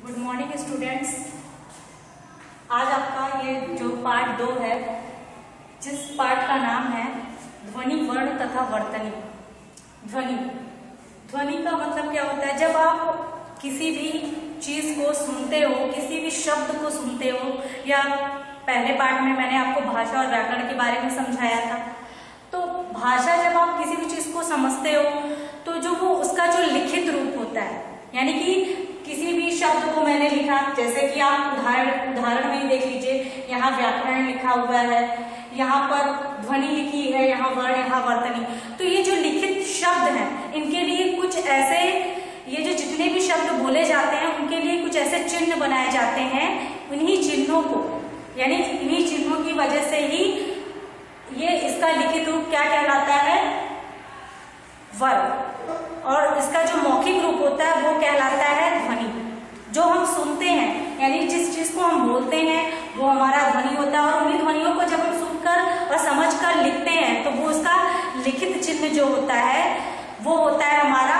Good morning students. आज आपका ये जो पार्ट 2 है, जिस पार्ट का नाम है ध्वनि, वर्ण तथा वर्तनी। ध्वनि का मतलब क्या होता है? जब आप किसी भी चीज को सुनते हो, किसी भी शब्द को सुनते हो, या पहले पार्ट में मैंने आपको भाषा और व्याकरण के बारे में समझाया था। तो भाषा, जब आप किसी भी चीज को समझते हो तो जो वो उसका जो लिखित रूप होता है, यानी कि किसी भी शब्द को मैंने लिखा, जैसे कि आप उदाहरण में देख लीजिए, यहाँ व्याकरण लिखा हुआ है, यहाँ पर ध्वनि लिखी है, यहाँ वर्ण, यहाँ वर्तनी। तो ये जो लिखित शब्द हैं, इनके लिए कुछ ऐसे, ये जो जितने भी शब्द बोले जाते हैं उनके लिए कुछ ऐसे चिन्ह बनाए जाते हैं। उन्हीं चिन्हों को, यानी इन्हीं चिन्हों की वजह से ही ये इसका लिखित रूप क्या कहलाता है? वर्ण। और इसका जो मौखिक रूप होता है वो कहलाता है ध्वनि। जो हम सुनते हैं, यानी जिस चीज को हम बोलते हैं वो हमारा ध्वनि होता है। और उन्हीं ध्वनियों को जब हम सुनकर और समझकर लिखते हैं तो वो उसका लिखित चिन्ह जो होता है वो होता है हमारा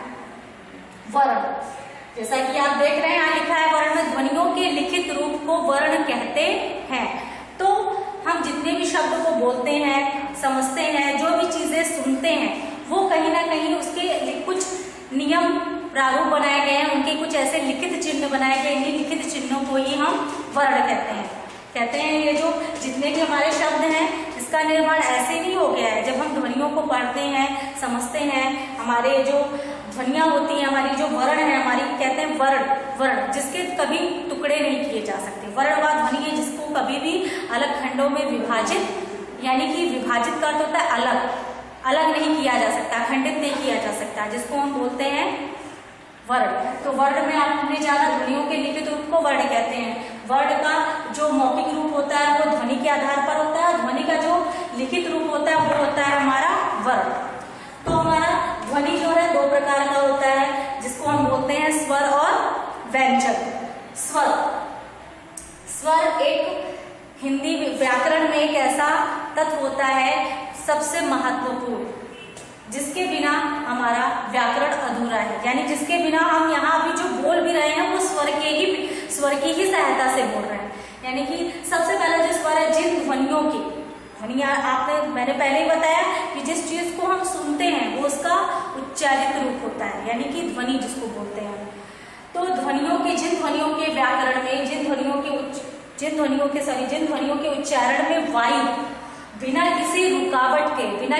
वर्ण। जैसा कि आप देख रहे हैं, यहाँ लिखा है वर्ण में ध्वनियों के लिखित रूप को वर्ण कहते हैं। तो हम जितने भी शब्द को बोलते हैं, समझते हैं, जो भी चीजें सुनते हैं, वो कहीं ना कहीं उसके कुछ नियम प्रारूप बनाए गए हैं, उनके कुछ ऐसे लिखित चिन्ह बनाए गए। इन्हीं लिखित चिन्हों को ही हम वर्ण कहते हैं। ये जो जितने भी हमारे शब्द हैं, इसका निर्माण ऐसे नहीं हो गया है। जब हम ध्वनियों को पढ़ते हैं, समझते हैं, हमारे जो ध्वनियां होती हैं, हमारी जो वर्ण है, हमारी कहते हैं वर्ण, जिसके कभी टुकड़े नहीं किए जा सकते। वर्ण व ध्वनि है जिसको कभी भी अलग खंडों में विभाजित, यानी कि विभाजित का अर्थ होता है अलग नहीं किया जा सकता, खंडित नहीं किया जा सकता, जिसको हम बोलते हैं वर्ण। तो वर्ण में आपने जाना, ध्वनियों के लिखित रूप को वर्ण कहते हैं। वर्ण का जो मौखिक रूप होता है वो ध्वनि के आधार पर होता है। ध्वनि का जो लिखित रूप होता है वो होता है हमारा वर्ण। तो हमारा ध्वनि जो है दो प्रकार का होता है, जिसको हम बोलते हैं स्वर और व्यंजन। स्वर एक हिंदी व्याकरण में एक ऐसा तत्व होता है सबसे महत्वपूर्ण, जिसके बिना हमारा व्याकरण अधूरा है। यानी जिसके बिना हम यहाँ अभी जो बोल भी रहे हैं वो स्वर की ही सहायता से बोल रहे हैं। यानी कि सबसे पहला जो स्वर है, जिन ध्वनियों की मैंने पहले ही बताया कि जिस चीज को हम सुनते हैं वो उसका उच्चारित रूप होता है, यानी कि ध्वनि जिसको बोलते हैं। तो जिन ध्वनियों के व्याकरण में, जिन ध्वनियों के उच्चारण में वायु बिना किसी रुकावट के, बिना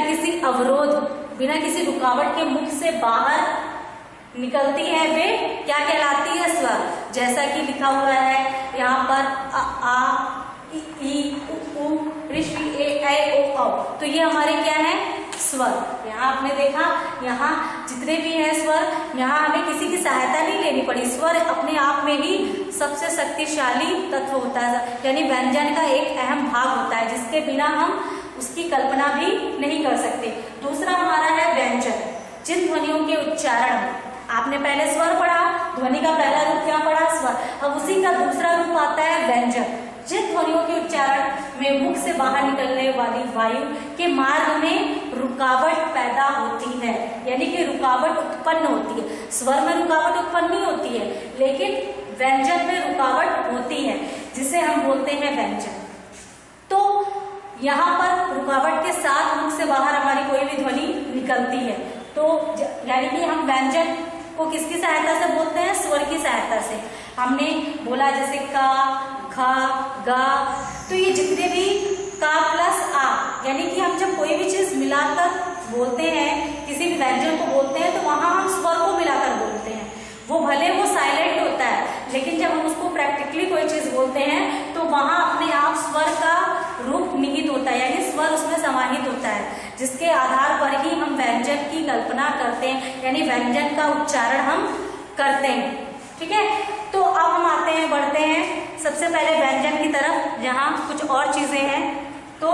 किसी रुकावट के मुख से बाहर निकलती है, वे क्या कहलाती है? स्वर। जैसा कि लिखा हुआ है यहाँ पर आ, ई, उ, ऋषि, ए, ओ, औ। तो ये हमारे क्या है? स्वर। यहाँ आपने देखा, यहाँ जितने भी हैं स्वर, यहाँ हमें किसी की सहायता नहीं लेनी पड़ी। स्वर अपने आप में ही सबसे शक्तिशाली तत्व होता है, यानी व्यंजन का एक अहम भाग होता है, जिसके बिना हम उसकी कल्पना भी नहीं कर सकते। दूसरा हमारा है व्यंजन। जिन ध्वनियों के उच्चारण में, आपने पहले स्वर पढ़ा, ध्वनि का पहला रूप क्या पढ़ा? स्वर। अब उसी का दूसरा रूप आता है व्यंजन। जिन ध्वनियों के उच्चारण में मुख से बाहर निकलने वाली वायु के मार्ग में रुकावट पैदा होती है, यानी कि रुकावट उत्पन्न होती है। स्वर में रुकावट उत्पन्न नहीं होती है, लेकिन व्यंजन में रुकावट होती है, जिसे हम बोलते हैं व्यंजन। तो यहाँ पर रुकावट के साथ मुख से बाहर हमारी कोई भी ध्वनि निकलती है, तो यानी कि हम व्यंजन को किसकी सहायता से बोलते हैं? स्वर की सहायता से। हमने बोला जैसे का, खा, गा, तो ये जितने भी का प्लस आ, यानी कि हम जब कोई भी चीज मिलाकर बोलते हैं, किसी भी व्यंजन को बोलते हैं, तो वहां हम स्वर को मिलाकर बोलते हैं। वो भले वो साइलेंट होता है, लेकिन जब हम उसको प्रैक्टिकली कोई चीज बोलते हैं तो वहां अपने आप स्वर का रूप निहित होता है, यानी स्वर उसमें समाहित होता है, जिसके आधार पर ही हम व्यंजन की कल्पना करते हैं, यानी व्यंजन का उच्चारण हम करते हैं। ठीक है, तो अब हम आते हैं, बढ़ते हैं सबसे पहले व्यंजन की तरफ, जहाँ कुछ और चीजें हैं। तो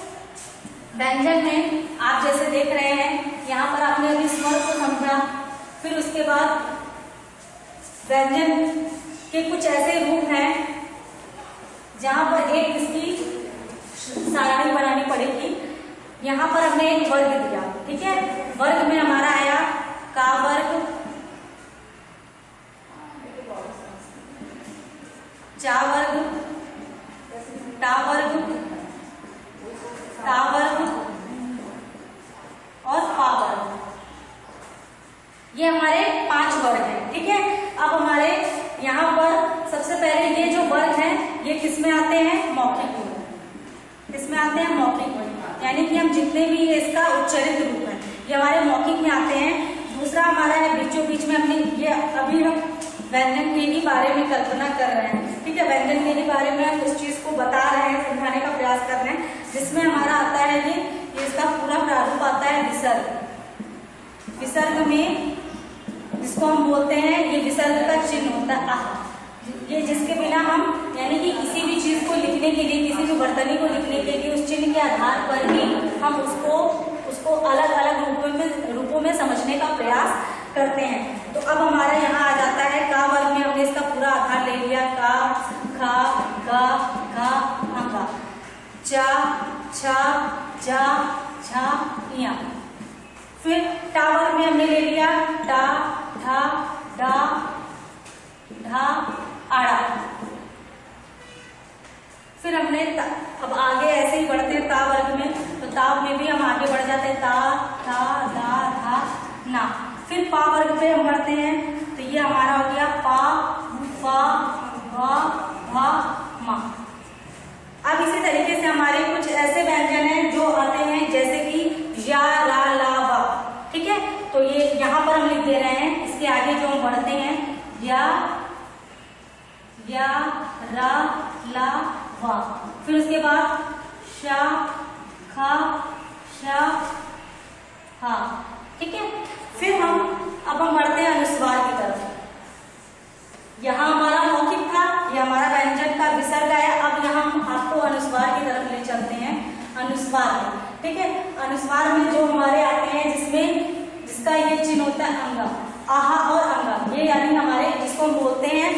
व्यंजन में आप जैसे देख रहे हैं, यहाँ पर आपने अभी स्वर को समझा, फिर उसके बाद व्यंजन के कुछ ऐसे रूप हैं जहां पर एक इसकी सारणी बनानी पड़ेगी। यहाँ पर हमने एक वर्ग दिया, ठीक है। वर्ग में हमारा आया का वर्ग, चा वर्ग, टा वर्ग, ता वर्ग और पा वर्ग। ये हमारे 5 वर्ग हैं। ठीक है, अब हमारे यहाँ पर सबसे पहले ये जो वर्ग हैं ये किसमें आते हैं? मौखिक वर्ग। किसमें आते हैं? मौखिक वर्ग, यानी कि हम जितने भी इसका उच्चारित रूप है ये हमारे मौखिक में आते हैं। दूसरा हमारा है बीचों बीच में हमने ये अभी हम व्यंजन के ही बारे में कल्पना कर रहे हैं। ठीक है, व्यंजन के ही बारे में हम उस चीज को बता रहे हैं, समझाने का प्रयास कर रहे हैं, जिसमें हमारा आता है ये इसका पूरा प्रारूप आता है विसर्ग। विसर्ग में जिसको हम बोलते हैं ये विसर्ग का चिन्ह होता है आह, ये जिसके बिना हम यानी कि किसी भी चीज को लिखने के लिए, किसी भी वर्तनी को लिखने के लिए उस चिन्ह के आधार पर ही हम उसको अलग अलग रूपों में समझने का प्रयास करते हैं। तो अब हमारा यहाँ आ जाता है का वर्ग में हमने इसका पूरा आधार ले लिया, का, खा, गा, घा, अंगा, चा, छा, जा, झा, या। फिर टा वर्ग में हमने ले लिया टा, धा, डा, ढा, आड़ा। फिर हमने अब आगे ऐसे ही बढ़ते हैं ता वर्ग में, तो ता में भी हम आगे बढ़ जाते हैं ता, था, धा, धा, ना। फिर पा वर्ग पे हम बढ़ते हैं, तो ये हमारा हो गया पा, फा, भा, भा, मा। अब इसी तरीके से हमारे कुछ ऐसे व्यंजन हैं जो आते हैं जैसे कि या, ला, ला, वा। ठीक है, तो ये यहाँ पर हम लिख दे रहे हैं। इसके आगे जो हम बढ़ते हैं या, रा, ला, वा। फिर उसके बाद शा, खा, शा, हा। ठीक है, फिर अब हम बढ़ते हैं अनुस्वार की तरफ। यहाँ हमारा मौखिक था, ये हमारा व्यंजन का विसर्ग है। अब यहाँ हम आपको अनुस्वार की तरफ ले चलते हैं। अनुस्वार में, ठीक है, अनुस्वार में जो हमारे आते हैं जिसका ये चिन्ह होता है अंगा, आहा और अंगा, ये यानी हमारे जिसको हम बोलते हैं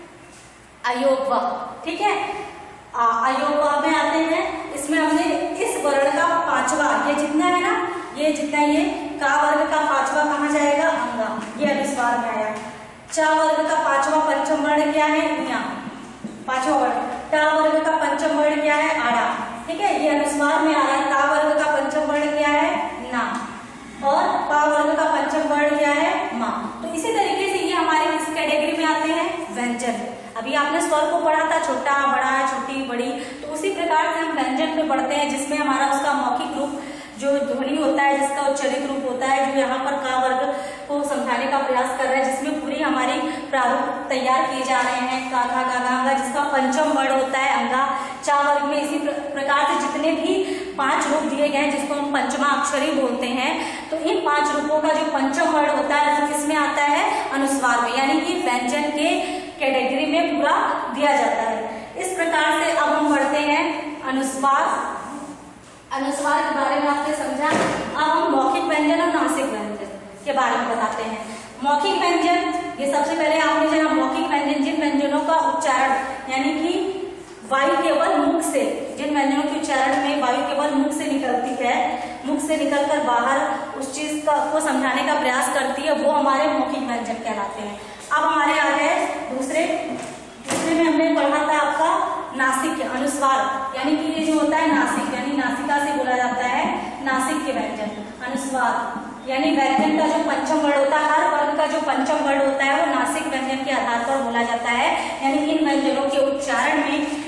अयोगवा। ठीक है, अयोगवा में आते हैं। इसमें हमने इस वर्ण का 5वां, ये जितना है ना, ये जितना ये का वर्ग का 5वां कहाँ जाएगा? अंगा, ये अनुस्वार में आया। चा वर्ग का 5वां पंचम वर्ण क्या है? या, 5वां वर्ण। टा वर्ग का पंचम वर्ण क्या है? आड़ा। ठीक है, ये अनुस्वार में आ रहा है। ता वर्ग का पंचम वर्ण क्या है? ना। और पा वर्ग का पंचम वर्ण क्या है? मा। तो इसी तरीके से ये हमारे किस कैटेगरी में आते हैं? व्यंजन। अभी आपने स्वर को पढ़ा था, छोटा, बड़ा, छोटी, बड़ी, तो उसी प्रकार से हम व्यंजन में बढ़ते हैं जिसमें हमारा उसका मौखिक रूप जो ध्वनि होता है, जिसका उच्चारित रूप होता है, जो यहाँ पर का वर्ग को समझाने का प्रयास कर रहे हैं, जिसमें पूरी हमारी प्रारूप तैयार किए जा रहे हैं। का, खा, गा, अंगा, जिसका पंचम वर्ण होता है अंगा। चा वर्ग में इसी प्रकार से जितने भी 5 रूप दिए गए हैं जिसको हम पंचमा अक्षरी बोलते हैं, तो इन 5 रूपों का जो पंचम वर्ण होता है वो किसमें आता है? अनुस्वार में, यानी कि व्यंजन के कैटेगरी में पूरा दिया जाता है। इस प्रकार से अब हम बढ़ते हैं अनुस्वार। अनुस्वार के बारे में आपने समझा। अब हम मौखिक व्यंजन और नासिक व्यंजन के बारे में बताते हैं। मौखिक व्यंजन, ये सबसे पहले आपने जाना मौखिक व्यंजन जिन व्यंजनों का उच्चारण यानी कि वायु केवल मुख से, जिन व्यंजनों के उच्चारण में वायु केवल मुख से निकलती है, मुख से निकलकर बाहर उस चीज को समझाने का प्रयास करती है, वो हमारे मौखिक व्यंजन कहलाते हैं। अब हमारे आ गए दूसरे में हमने पढ़ा था आपका नासिक अनुस्वार, यानी कि ये जो होता है नासिक, यानी नासिका से बोला जाता है नासिक के व्यंजन। अनुस्वार यानी व्यंजन का जो पंचम वर्ण होता है, हर वर्ग का जो पंचम वर्ण होता है वो नासिक व्यंजन के आधार पर बोला जाता है। यानी इन व्यंजनों के उच्चारण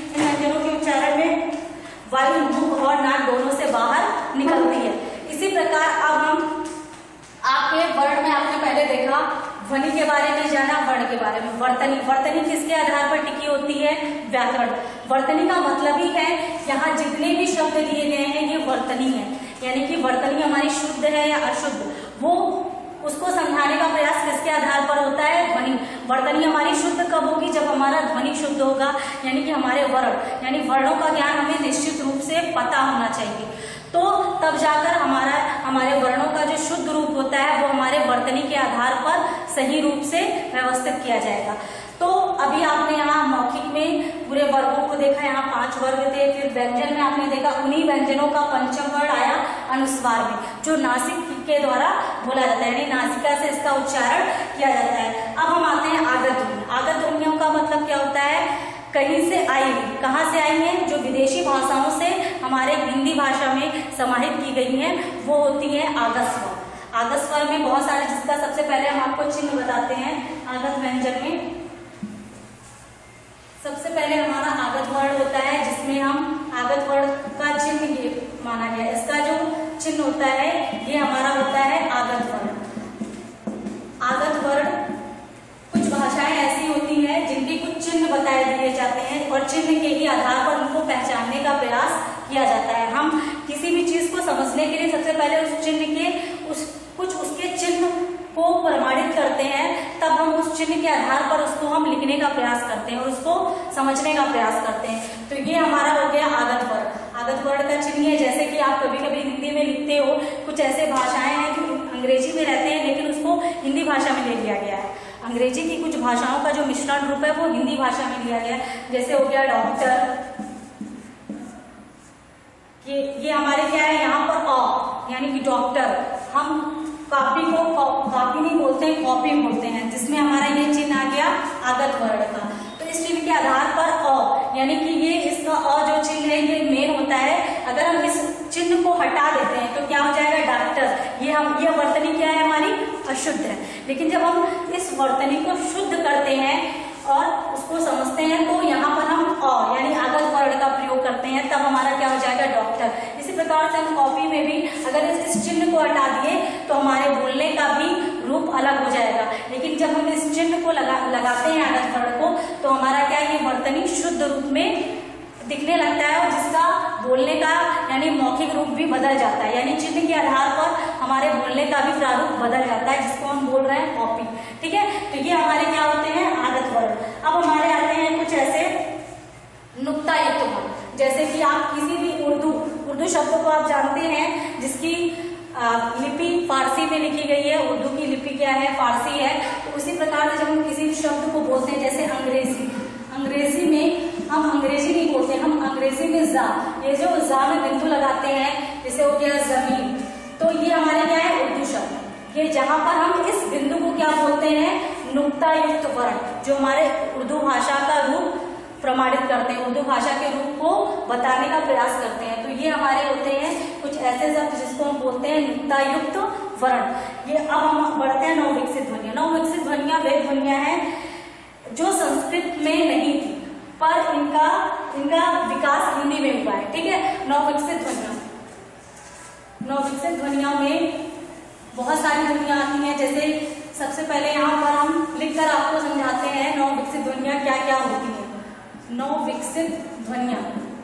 में वायु मुख और नाक दोनों से बाहर निकलती है। इसी प्रकार अब हम आपके वर्ण में आपने पहले देखा ध्वनि के बारे में जाना, वर्ण के बारे में वर्तनी किसके आधार पर टिकी होती है? व्याकरण। वर्तनी का मतलब ही है यहाँ जितने भी शब्द दिए गए हैं ये वर्तनी है, यानी कि वर्तनी हमारी शुद्ध है या अशुद्ध, वो उसको समझाने का प्रयास किसके आधार पर होता है? ध्वनि। वर्तनी हमारी शुद्ध कब होगी? जब हमारा ध्वनि शुद्ध होगा, यानी कि हमारे वर्ण यानी वर्णों का ज्ञान हमें निश्चित रूप से पता होना चाहिए, तो तब जाकर हमारे वर्णों का जो शुद्ध रूप होता है वो हमारे वर्तनी के आधार पर सही रूप से व्यवस्थित किया जाएगा। तो अभी आपने यहाँ मौखिक में पूरे वर्गों को देखा, यहाँ 5 वर्ग थे। फिर व्यंजन में आपने देखा उन्हीं व्यंजनों का पंचम वर्ण आया अनुस्वार में, जो नासिक के द्वारा बोला जाता है, यानी नासिका से इसका उच्चारण किया जाता है। अब हम आते हैं आगत ध्वनि। आगत ध्वनियों का मतलब क्या होता है? कहीं से आई, कहाँ से आई हैं, जो विदेशी भाषाओं से हमारे हिंदी भाषा में समाहित की गई हैं, वो होती है आगत स्वर। आगत स्वर में बहुत सारे, जिसका सबसे पहले हम आपको चिन्ह बताते हैं आगत व्यंजन में। सबसे पहले हमारा आगत वर्ण होता है, जिसमें हम आगत वर्ण का चिन्ह ये माना गया, इसका जो चिन्ह होता है ये हमारा होता है आगत वर्ण। आगत वर्ण, कुछ भाषाएं ऐसी होती हैं जिनके कुछ चिन्ह बताए दिए जाते हैं और चिन्ह के ही आधार पर उनको पहचानने का प्रयास किया जाता है। हम किसी भी चीज को समझने के लिए सबसे पहले उस चिन्ह के कुछ उसके चिन्ह को प्रमाणित करते हैं, तब हम उस चिन्ह के आधार पर उसको हम लिखने का प्रयास करते हैं और उसको समझने का प्रयास करते हैं। तो ये हमारा हो गया आगत वर्ण। आगत वर्ण का चिन्ह है, जैसे कि आप कभी कभी हिंदी में लिखते हो, कुछ ऐसे भाषाएं हैं जो अंग्रेजी में रहते हैं लेकिन उसको हिंदी भाषा में ले लिया गया है। अंग्रेजी की कुछ भाषाओं का जो मिश्रण रूप है वो हिंदी भाषा में लिया गया है, जैसे हो गया डॉक्टर। ये हमारे क्या है, यहाँ पर अ यानी कि डॉक्टर। हम कॉपी को कॉपी नहीं बोलते हैं, कॉपी बोलते हैं, जिसमें हमारा ये चिन्ह आ गया आगत वर्ण का। तो इस चिन्ह के आधार पर अ, यानी कि ये इसका अ जो चिन्ह है ये मेन होता है। अगर हम इस चिन्ह को हटा देते हैं तो क्या हो जाएगा, डॉक्टर। ये वर्तनी क्या है हमारी, अशुद्ध है। लेकिन जब हम इस वर्तनी को शुद्ध करते हैं और उसको समझते हैं तो यहाँ पर हम अ यानी आगत वर्ण का प्रयोग करते हैं, तब हमारा क्या हो जाएगा, डॉक्टर। इसी प्रकार से हम कॉपी में भी अगर इस चिन्ह को हटा दिए तो हमारे बोलने का भी रूप अलग हो जाएगा। लेकिन जब हम इस चिन्ह को लगाते हैं आगत वर्ण को, तो हमारा क्या, ये वर्तनी शुद्ध रूप में दिखने लगता है और जिसका बोलने का यानी मौखिक रूप भी बदल जाता है। यानी चिन्ह के आधार पर हमारे बोलने का भी प्रारूप बदल जाता है, जिसको हम बोल रहे हैं कॉपी। ठीक है, तो ये हमारे क्या होते हैं, आगत वर्ण। अब हमारे आते हैं कुछ ऐसे नुक्ता युक्त वर्ण, जैसे कि आप किसी भी उर्दू शब्द को आप जानते हैं, जिसकी लिपि फारसी में लिखी गई है। उर्दू की लिपि क्या है, फारसी है। तो उसी प्रकार से जब हम किसी भी शब्द को बोलते हैं, जैसे अंग्रेजी में हम अंग्रेजी नहीं बोलते, हम अंग्रेजी में जा, ये जो जा में बिंदु लगाते हैं, जैसे हो गया जमीन, तो ये हमारे क्या है, उर्दू शब्द। ये जहां पर हम इस बिंदु को क्या बोलते हैं, नुक्ता युक्त वर्ण, जो हमारे उर्दू भाषा का रूप प्रमाणित करते हैं, उर्दू भाषा के रूप को बताने का प्रयास करते हैं। तो ये हमारे होते हैं कुछ ऐसे शब्द जिसको हम बोलते हैं नुक्ता युक्त वर्ण। ये अब हम बढ़ते हैं नवविकसित ध्वनियां। नवविकसित ध्वनियां वे ध्वनियां हैं जो संस्कृत में नहीं थी, पर इनका विकास हिंदी में हुआ है। ठीक है, नवविकसित ध्वनियों में बहुत सारी ध्वनियां आती हैं। जैसे सबसे पहले यहाँ पर हम लिखकर आपको समझाते हैं नवविकसित ध्वनियां क्या क्या होती हैं। नवविकसित ध्वनियां,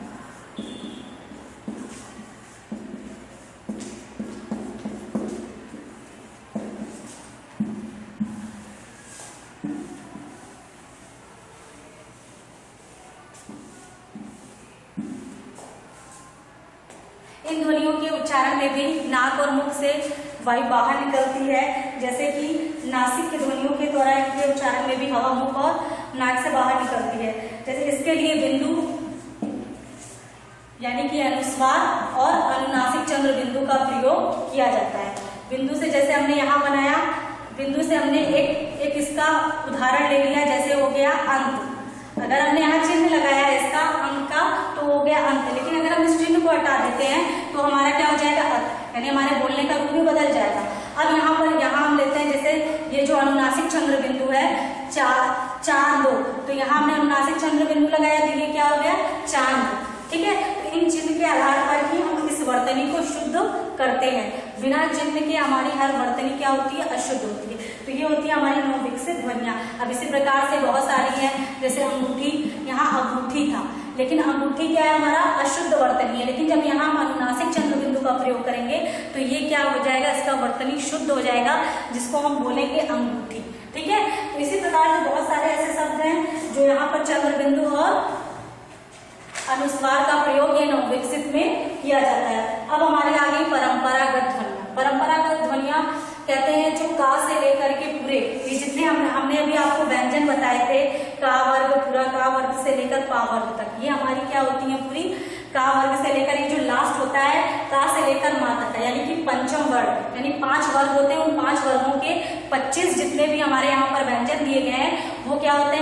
इन ध्वनियों के उच्चारण में भी नाक और मुख से वायु बाहर निकलती है। जैसे कि नासिक के ध्वनियों के द्वारा इनके उच्चारण में भी हवा मुख और नाक से बाहर निकलती है। जैसे इसके लिए बिंदु यानी कि अनुस्वार और अनुनासिक चंद्र बिंदु का प्रयोग किया जाता है। बिंदु से जैसे हमने यहाँ बनाया, बिंदु से हमने एक इसका उदाहरण ले लिया, जैसे हो गया अंत। अगर हमने यहाँ चिन्ह लगाया है इसका अंक का, तो हो गया अंत। लेकिन अगर हम इस चिन्ह को हटा देते हैं तो हमारा क्या हो जाएगा, अत, यानी हमारे बोलने का रूप भी बदल जाएगा। अब यहाँ हम लेते हैं, जैसे ये जो अनुनासिक चंद्र बिंदु है, चांद, तो यहाँ हमने अनुनासिक चंद्र बिंदु लगाया, तो ये क्या हो गया, चांद। ठीक है, तो इन चिन्ह के आधार पर ही हम इस वर्तनी को शुद्ध करते हैं। बिना चिन्ह के हमारी हर वर्तनी क्या होती है, अशुद्ध होती है। तो ये होती है हमारी नवविकसित ध्वनियां। अब इसी प्रकार से बहुत सारी हैं, जैसे अंगूठी, यहाँ अंगूठी था, लेकिन अंगूठी क्या है, हमारा अशुद्ध वर्तनी है। लेकिन जब यहाँ हम अनुनासिक चंद्र बिंदु का प्रयोग करेंगे तो ये क्या हो जाएगा, इसका वर्तनी शुद्ध हो जाएगा, जिसको हम बोलेंगे अंगूठी। ठीक है, तो इसी प्रकार से बहुत सारे ऐसे शब्द हैं जो यहाँ पर चंद्र बिंदु और अनुस्वार का प्रयोग ये नवविकसित में किया जाता है। अब हमारे आगे परंपरागत ध्वनियां। परंपरागत ध्वनियां कहते हैं जो का से लेकर के पूरे, ये जितने हमने अभी आपको व्यंजन बताए थे, का वर्ग, पूरा का वर्ग से लेकर पा वर्ग तक, ये हमारी क्या होती है, पूरी का वर्ग से लेकर ये जो लास्ट होता है का से लेकर मा तक, यानी कि पंचम वर्ग, यानी 5 वर्ग होते हैं। उन 5 वर्गों के 25 जितने भी हमारे यहाँ पर व्यंजन दिए गए हैं वो क्या होते हैं, हमारी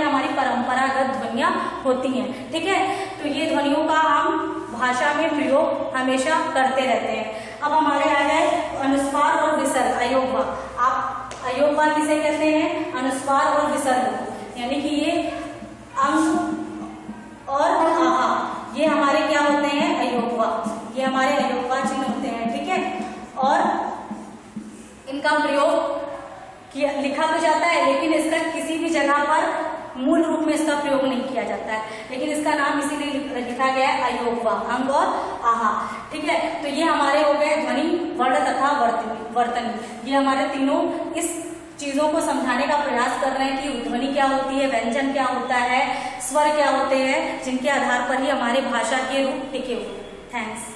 परंपरागत ध्वनियां होती हैं। ठीक है, तो ये ध्वनियों का हम भाषा में प्रयोग हमेशा करते रहते हैं। अब हमारे आ जाए अनुस्वार और विसर्ग, अयोगवाक। आप अयोगवाक किसे कहते हैं? अनुस्वार और विसर्ग, यानी कि ये अंग और आहा, ये हमारे क्या होते हैं? अयोगवाक। ये हमारे अयोगवाक चिन्ह होते हैं। ठीक है, और इनका प्रयोग लिखा तो जाता है, लेकिन इसका किसी भी जगह पर मूल रूप में इसका प्रयोग नहीं किया जाता है, लेकिन इसका नाम इसीलिए लिखा गया है अयोगवाक, अंग और आहा। ठीक है, तो ये हमारे हो गए ध्वनि, वर्ण तथा वर्तनी। ये हमारे तीनों इस चीजों को समझाने का प्रयास कर रहे हैं कि ध्वनि क्या होती है, व्यंजन क्या होता है, स्वर क्या होते हैं, जिनके आधार पर ही हमारे भाषा के रूप टिके हुए। थैंक्स।